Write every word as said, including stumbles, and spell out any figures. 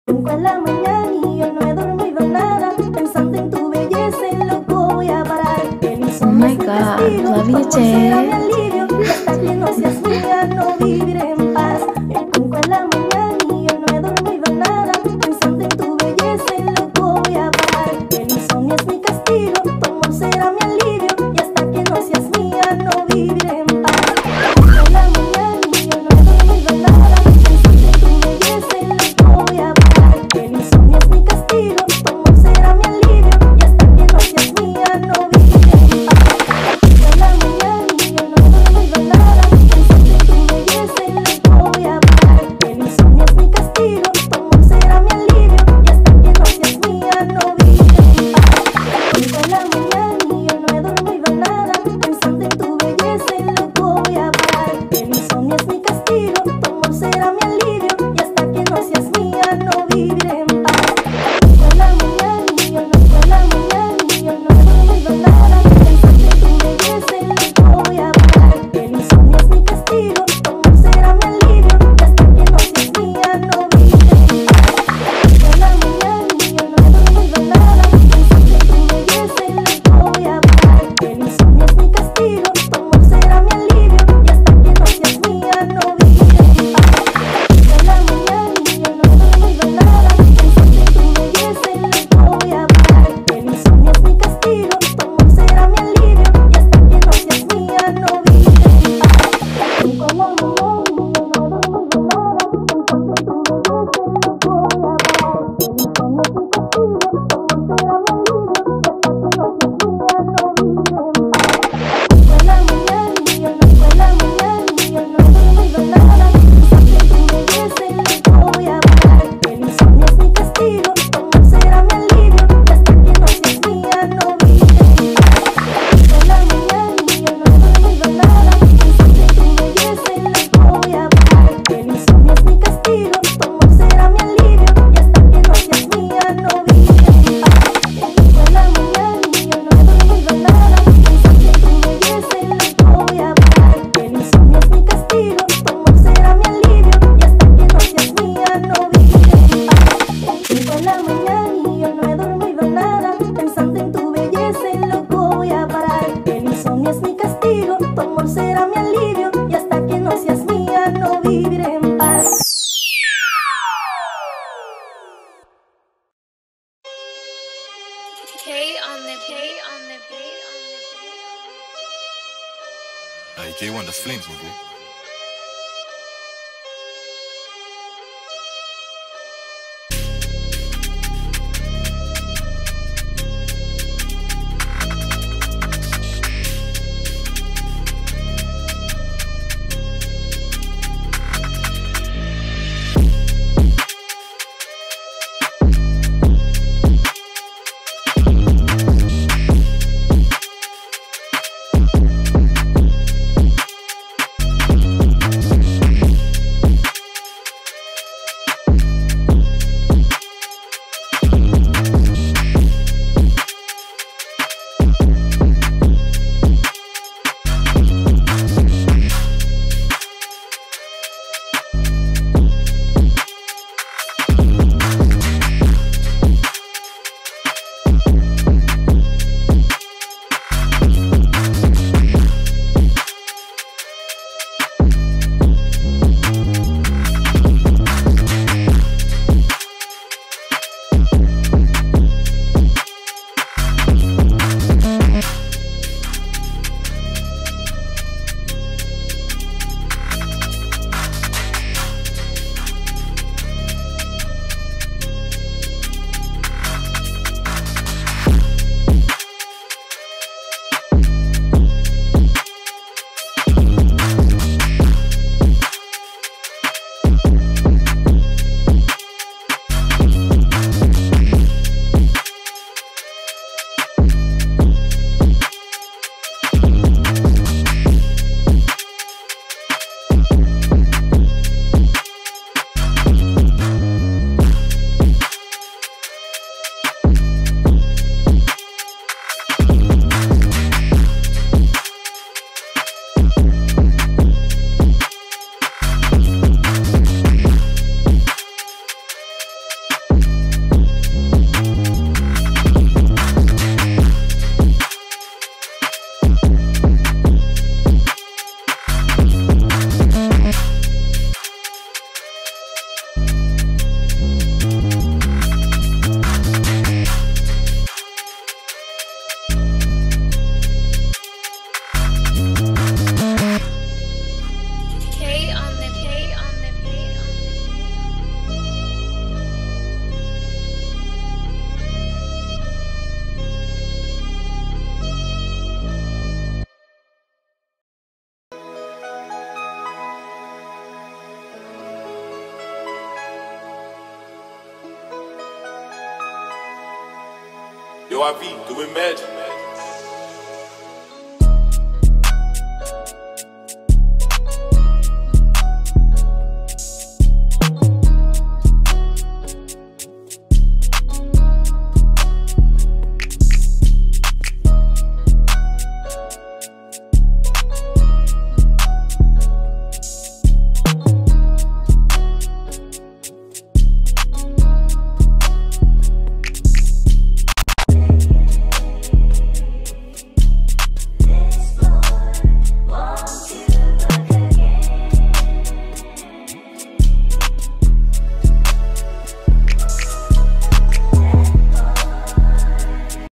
Cinco de la mañana y yo no he dormido nada, pensando en tu belleza, en loco voy a parar. El Oh insomnio my es mi god, castigo, love you, tu amor será mi Jay. alivio, y hasta que no seas mía no viviré en paz. Cinco de la mañana y yo no he dormido nada, pensando en tu belleza, en loco voy a parar. El insomnio es mi castigo, tu amor será mi alivio, y hasta que no seas mía no viviré en paz. Cinco de la mañana y yo no he dormido nada, pensando en tu belleza, en loco voy a parar. El insomnio es mi castigo, tu amor será mi alivio, y hasta que no seas mía no viviré en paz. Cinco de la mañana y yo no he dormido nada, pensando en tu belleza, en loco voy a parar. El insomnio es mi castigo, tu amor será mi alivio, y hasta que no seas mía no viviré en paz. Cinco de la mañana y yo no he dormido nada, pensando en tu belleza, en loco voy a parar. El insomnio es mi castigo, tu amor será mi alivio, y hasta que no seas mía no viviré en paz. Cinco de la mañana y yo no de la mañana y yo no he dormido nada, pensando en tu belleza, en loco voy a parar. El insomnio es mi castigo, tu amor será mi alivio, y hasta que no seas mía no viviré en paz. Cinco de la mañana y yo no he dormido nada, pensando en tu belleza, en loco voy a parar. El insomnio es mi castigo, tu amor será mi alivio, y hasta que no seas mía no viviré en paz. Cinco de la mañana y yo no he dormido nada, pensando en tu belleza, en loco voy a parar. El insomnio es mi castigo, tu amor será mi alivio, y hasta que no seas mía no viviré en paz. Cinco de la mañana y yo no he dormido nada, pensando en tu belleza, en loco voy a parar. El insomnio es mi castigo, tu amor será mi alivio, y hasta que no seas mía no viviré en paz. Cinco de la mañana y yo no de la mañana y yo no he dormido nada, pensando en tu belleza, en loco voy a parar. El insomnio es mi castigo, tu amor será mi alivio, y hasta que no seas mía no viviré en paz. Cinco de la mañana y yo no he dormido nada, pensando en tu belleza, en loco voy a parar. El insomnio es mi castigo, tu amor será mi alivio, y hasta que no seas mía no viviré en paz. Cinco de la mañana y yo no he dormido nada, pensando en tu belleza, en loco voy a parar. El insomnio es mi castigo, tu amor será mi alivio, y hasta que no seas mía no viviré en paz. Cinco de la mañana y yo no he dormido nada, pensando en tu belleza, en loco voy a parar. El insomnio es mi castigo, tu amor será mi alivio, y hasta que no seas mía no viviré en paz. K on the beat, on the beat, on the beat. Hey, J one, das Flames, my boy. Yo, I V, doing magic.